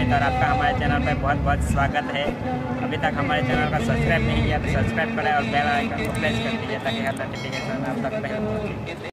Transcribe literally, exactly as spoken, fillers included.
अमित और आपका हमारे चैनल पर बहुत बहुत स्वागत है। अभी तक हमारे चैनल का सब्सक्राइब नहीं किया तो सब्सक्राइब करें और बेल आइकन को प्रेस कर दीजिए ताकि हर नोटिफिकेशन आप तक पहले पहुँचे।